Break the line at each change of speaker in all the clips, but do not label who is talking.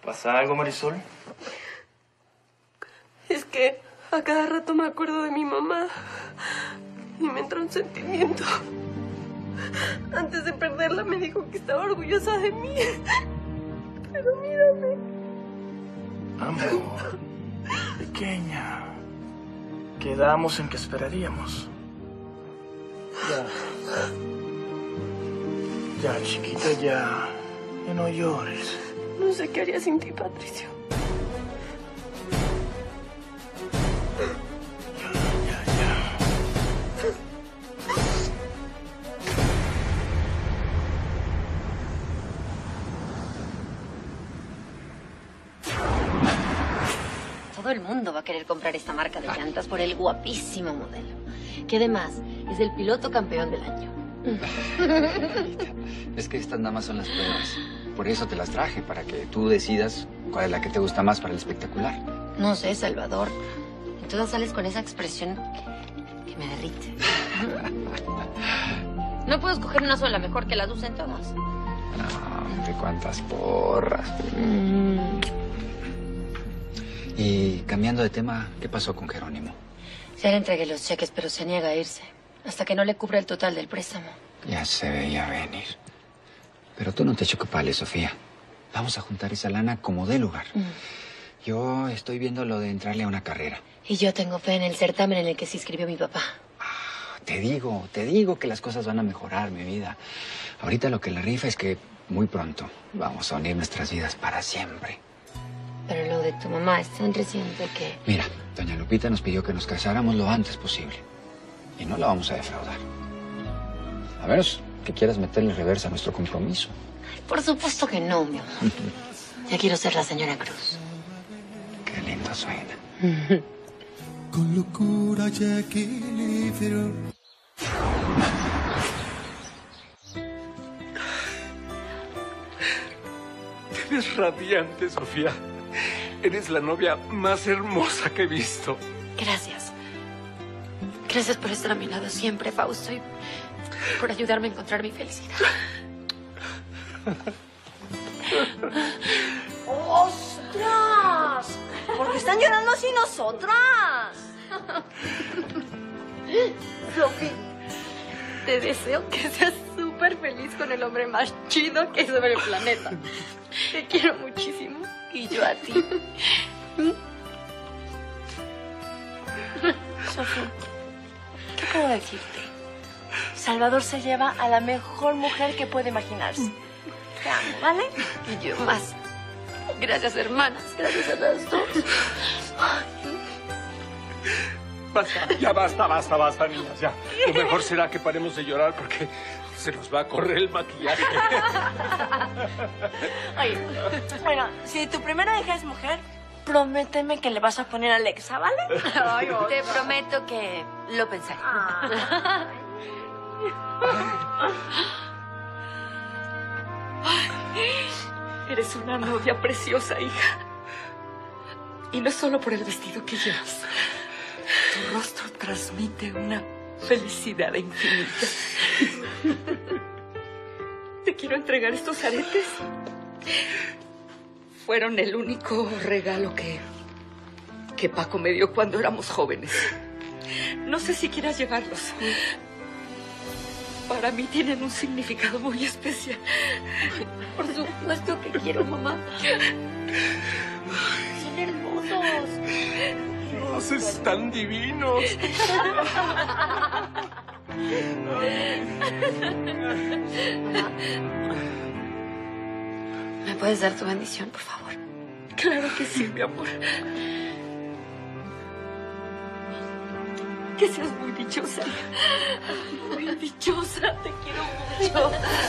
¿Pasa algo, Marisol?
Es que a cada rato me acuerdo de mi mamá y me entra un sentimiento. Antes de perderla me dijo que estaba orgullosa de mí. Pero mírame.
Amor, pequeña. Quedamos en que esperaríamos. Ya, chiquita, ya. Ya no llores.
No sé qué haría sin ti, Patricio.
Ya.
Todo el mundo va a querer comprar esta marca de llantas por el guapísimo modelo. Que además es el piloto campeón del año.
Es que estas nada más son las pruebas. Por eso te las traje, para que tú decidas cuál es la que te gusta más para el espectacular.
No sé, Salvador. En todas sales con esa expresión que me derrite. No puedo escoger una sola mejor que las usen todas.
No, hombre, cuántas porras. Y cambiando de tema, ¿qué pasó con Jerónimo?
Ya le entregué los cheques, pero se niega a irse. Hasta que no le cubra el total del préstamo.
Ya se veía venir. Pero tú no te chocopales, Sofía. Vamos a juntar esa lana como dé lugar. Yo estoy viendo lo de entrarle a una carrera.
Y yo tengo fe en el certamen en el que se inscribió mi papá.
Te digo que las cosas van a mejorar, mi vida. Ahorita lo que la rifa es que muy pronto vamos a unir nuestras vidas para siempre.
Pero lo de tu mamá es tan reciente que...
Mira, doña Lupita nos pidió que nos casáramos lo antes posible. Y no la vamos a defraudar. A menos que quieras meterle reversa a nuestro compromiso.
Ay, por supuesto que no, mi amor. Ya quiero ser la señora Cruz.
Qué lindo suena.
Con locura y equilibrio.
Te ves radiante, Sofía. Eres la novia más hermosa que he visto.
Gracias. Gracias por estar a mi lado siempre, Fausto, y por ayudarme a encontrar mi felicidad.
¡Ostras! ¿Por qué están llorando así nosotras?
Sofi, te deseo que seas súper feliz con el hombre más chido que hay sobre el planeta. Te quiero muchísimo y yo a ti.
Sofi, ¿qué puedo decirte? Salvador se lleva a la mejor mujer que puede imaginarse. Te amo, ¿vale?
Y yo más. Gracias, hermanas. Gracias a las dos.
Basta, niñas, ya. Lo mejor será que paremos de llorar porque se nos va a correr el maquillaje.
Oye, bueno, si tu primera hija es mujer, prométeme que le vas a poner a Alexa, ¿vale?
Ay, te prometo que lo pensaré. Eres una novia preciosa, hija. Y no solo por el vestido que llevas. Tu rostro transmite una felicidad infinita. Te quiero entregar estos aretes. Fueron el único regalo que Paco me dio cuando éramos jóvenes. No sé si quieras llevarlos. Para mí tienen un significado muy especial. Por supuesto que quiero, mamá. Son hermosos.
Los están divinos.
¿Me puedes dar tu bendición, por favor?
Claro que sí, mi amor.
Que seas muy dichosa. Muy dichosa. Te quiero mucho.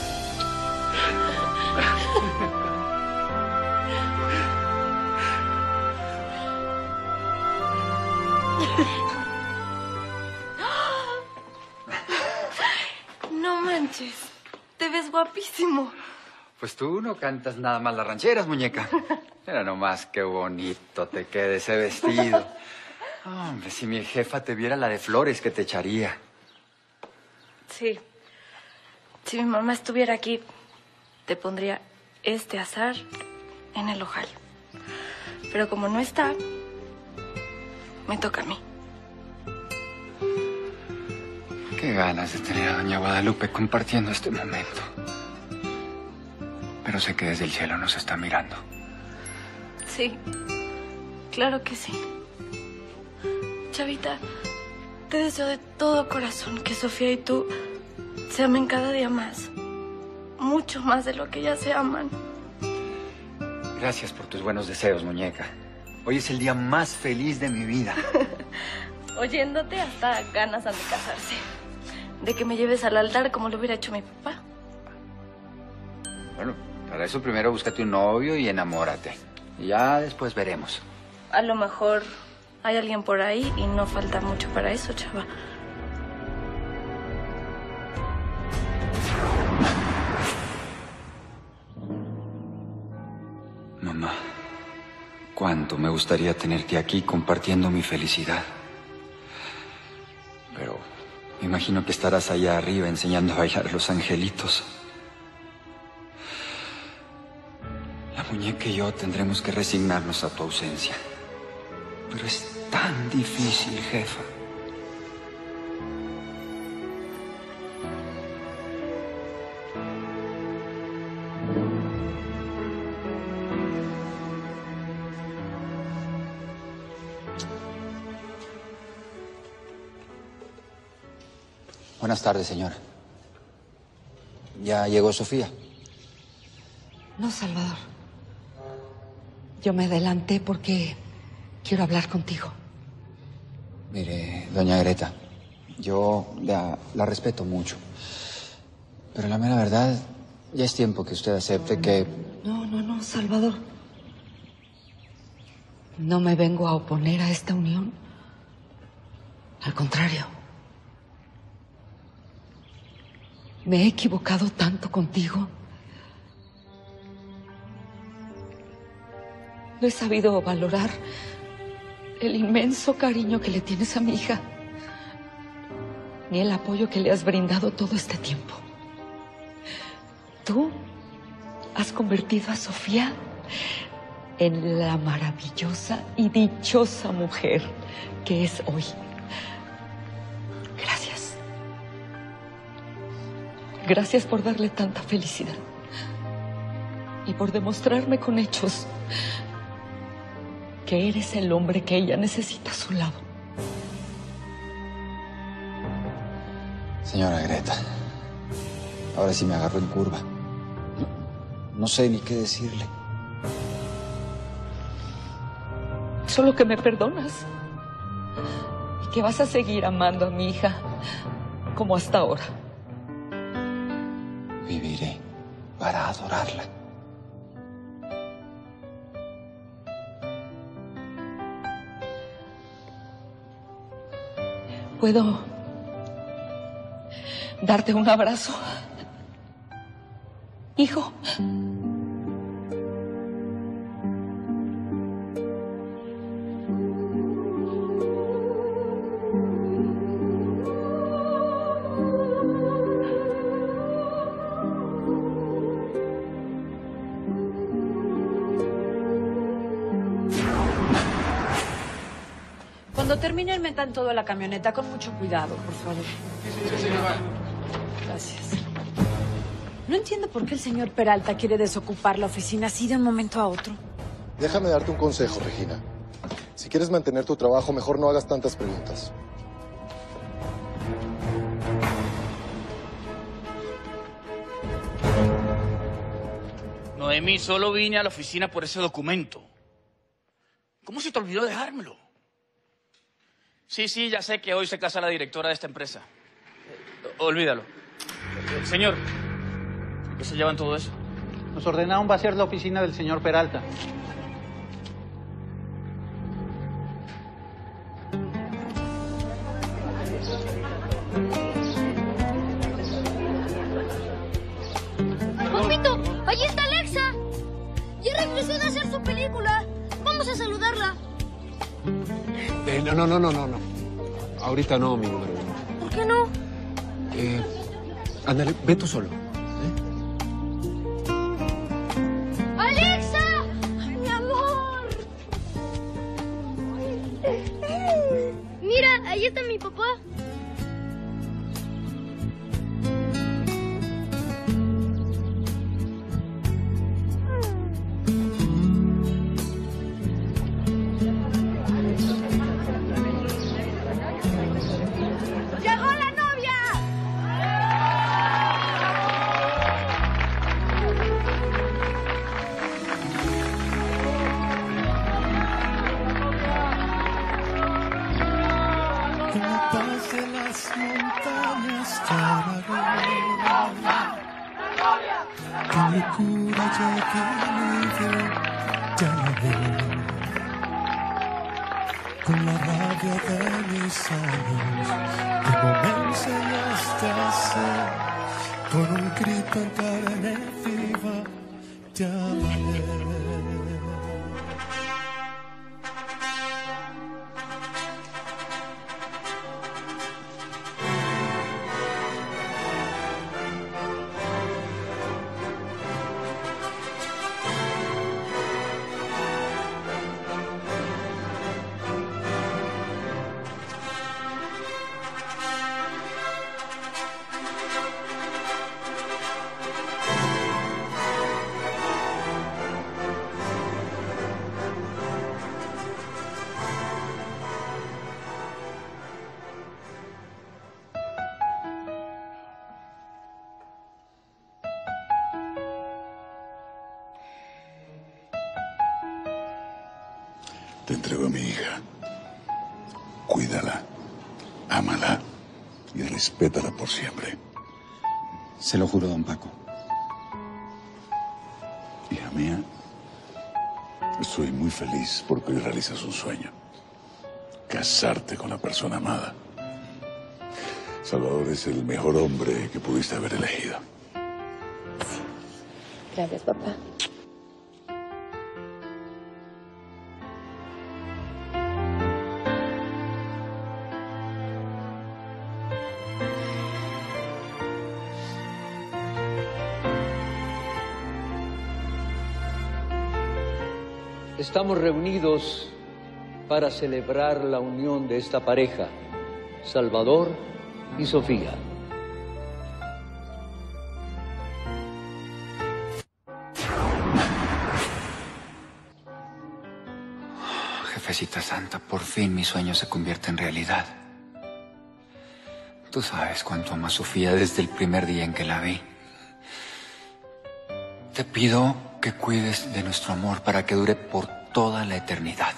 No manches, te ves guapísimo.
Pues tú no cantas nada más las rancheras, muñeca. Mira nomás qué bonito te queda ese vestido. Hombre, si mi jefa te viera la de flores que te echaría.
Sí. Si mi mamá estuviera aquí, te pondría este azar en el ojal. Pero como no está, me toca a mí.
Qué ganas de tener a doña Guadalupe compartiendo este momento. Pero sé que desde el cielo nos está mirando.
Sí, claro que sí. Chavita, te deseo de todo corazón que Sofía y tú se amen cada día más. Mucho más de lo que ya se aman.
Gracias por tus buenos deseos, muñeca. Hoy es el día más feliz de mi vida.
Oyéndote hasta ganas han de casarse. De que me lleves al altar como lo hubiera hecho mi papá.
Bueno, para eso primero búscate un novio y enamórate. Y ya después veremos.
A lo mejor hay alguien por ahí y no falta mucho para eso, chava.
Mamá, cuánto me gustaría tenerte aquí compartiendo mi felicidad. Pero me imagino que estarás allá arriba enseñando a bailar los angelitos. La muñeca y yo tendremos que resignarnos a tu ausencia. Pero es tan difícil, jefa. Buenas tardes, señora. ¿Ya llegó Sofía?
No, Salvador. Yo me adelanté porque quiero hablar contigo.
Mire, doña Greta, yo la respeto mucho. Pero la mera verdad, ya es tiempo que usted acepte que...
No, Salvador. No me vengo a oponer a esta unión. Al contrario. Me he equivocado tanto contigo. No he sabido valorar el inmenso cariño que le tienes a mi hija, ni el apoyo que le has brindado todo este tiempo. Tú has convertido a Sofía en la maravillosa y dichosa mujer que es hoy. Gracias. Gracias por darle tanta felicidad y por demostrarme con hechos que eres el hombre que ella necesita a su lado.
Señora Greta, ahora sí me agarró en curva. No sé ni qué decirle.
Solo que me perdonas y que vas a seguir amando a mi hija como hasta ahora.
Viviré para adorarla.
¿Puedo darte un abrazo, hijo?
Cuando terminen, metan todo a la camioneta con mucho cuidado, por favor. Gracias. No entiendo por qué el señor Peralta quiere desocupar la oficina así de un momento a otro.
Déjame darte un consejo, Regina. Si quieres mantener tu trabajo, mejor no hagas tantas preguntas.
Noemí, solo vine a la oficina por ese documento. ¿Cómo se te olvidó dejármelo? Sí, ya sé que hoy se casa la directora de esta empresa. Olvídalo. Señor, ¿qué se llevan todo eso?
Nos ordenaron vaciar la oficina del señor Peralta.
¡Papito! ¡Allí está Alexa! ¡Ya regresó de hacer su película! ¡Vamos a saludarla!
No. Ahorita no, mi número uno.
¿Por qué no?
Ándale, ve tú solo.
¡Alexa! está mi papá?
¡Llegó la novia!
Con la paz de las montañas te amaré. Con locura y equilibrio te amaré. Con la rabia de mis años, como me enseñaste a ser, con un grito en carne viva te amaré.
Te entrego a mi hija. Cuídala, ámala y respétala por siempre.
Se lo juro, don Paco.
Hija mía, estoy muy feliz porque hoy realizas un sueño. Casarte con la persona amada. Salvador es el mejor hombre que pudiste haber elegido.
Gracias, papá.
Estamos reunidos para celebrar la unión de esta pareja, Salvador y Sofía.
Jefecita Santa, por fin mi sueño se convierte en realidad. Tú sabes cuánto amo a Sofía desde el primer día en que la vi. Te pido que cuides de nuestro amor para que dure por toda la eternidad.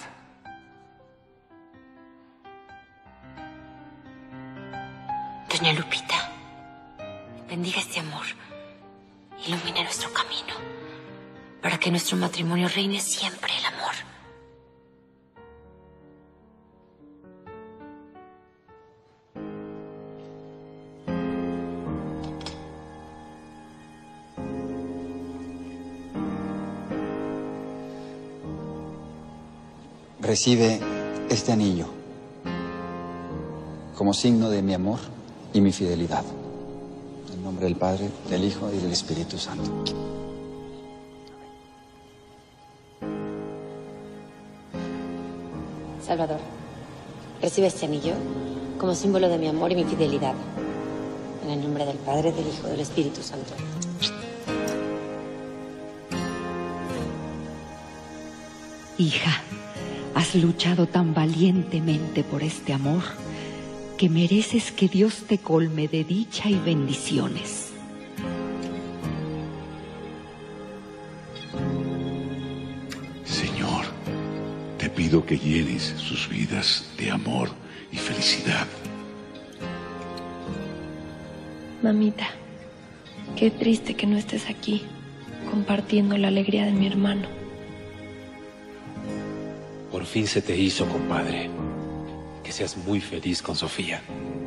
Doña Lupita, bendiga este amor, ilumine nuestro camino, para que en nuestro matrimonio reine siempre el amor.
Recibe este anillo como signo de mi amor y mi fidelidad. En nombre del Padre, del Hijo y del Espíritu Santo.
Salvador, recibe este anillo como símbolo de mi amor y mi fidelidad. En el nombre del Padre, del Hijo y del Espíritu Santo.
Hija, has luchado tan valientemente por este amor que mereces que Dios te colme de dicha y bendiciones.
Señor, te pido que llenes sus vidas de amor y felicidad.
Mamita, qué triste que no estés aquí, compartiendo la alegría de mi hermano.
Por fin se te hizo, compadre. Que seas muy feliz con Sofía.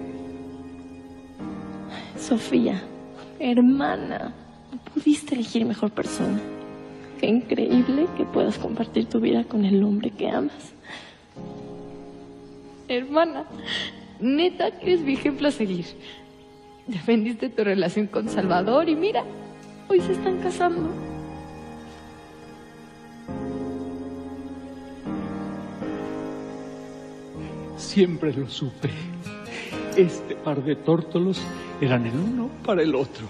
Sofía, hermana, no pudiste elegir mejor persona. Qué increíble que puedas compartir tu vida con el hombre que amas. Hermana, neta que eres mi ejemplo a seguir. Defendiste tu relación con Salvador y mira, hoy se están casando.
siempre lo supe. Este par de tórtolos eran el uno para el otro.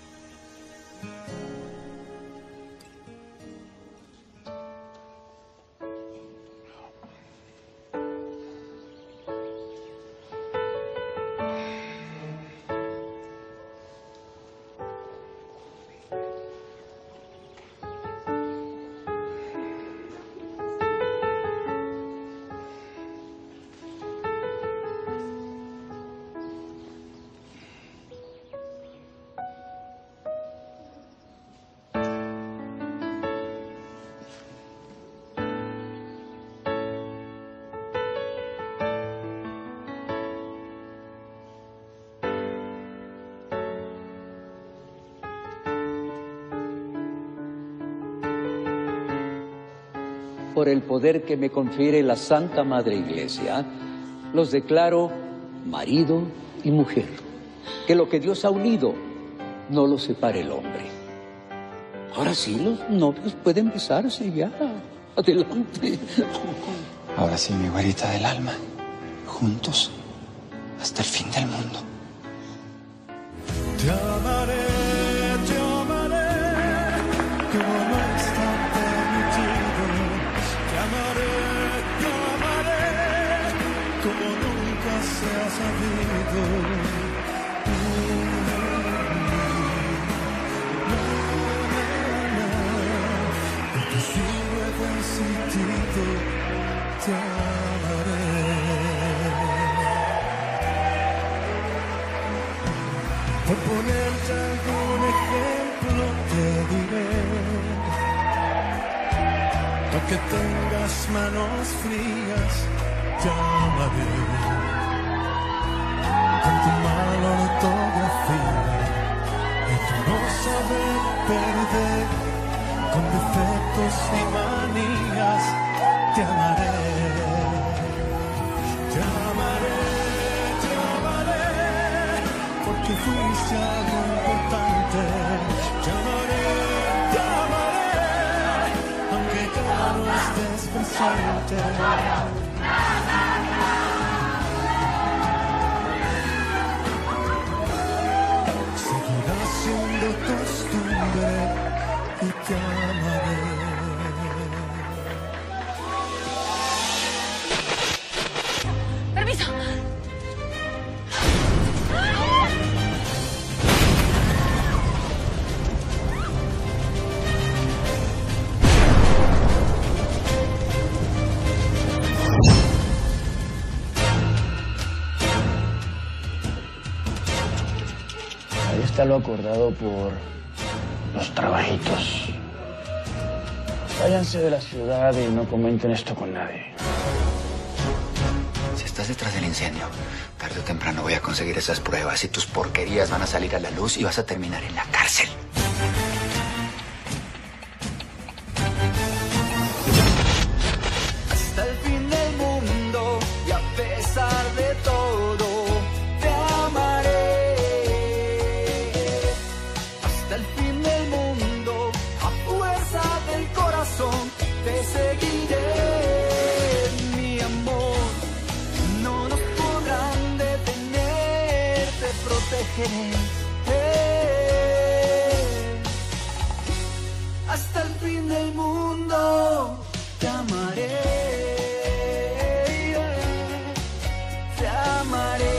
Por el poder que me confiere la Santa Madre Iglesia, los declaro marido y mujer. Que lo que Dios ha unido no lo separe el hombre. Ahora sí, los novios pueden besarse ya. Adelante.
Ahora sí, mi güerita del alma. Juntos hasta el fin del mundo.
Te amaré, como no está permitido. Te amaré, como nunca se ha sabido. Porque sigo decidido, te amaré. Por ponerte algún ejemplo te diré, aunque tengas manos frías, te amaré. Con tu mala ortografía y tu no saber perder, con defectos y manías, te amaré. Te amaré, te amaré, porque fuiste algo importante. Te amaré, aunque ya no estés presente. Seguirá siendo costumbre y te amaré.
¡Permiso!
Ahí está lo acordado por los trabajitos. Váyanse de la ciudad y no comenten esto con nadie.
Si estás detrás del incendio, tarde o temprano voy a conseguir esas pruebas y tus porquerías van a salir a la luz y vas a terminar en la cárcel.
Hasta el fin del mundo y a pesar de todo, te amaré. Hasta el fin del mundo, a fuerza del corazón, te seguiré. Mi amor, no nos podrán detener, te protegeré. Hasta el fin del mundo, te amaré. Te amaré.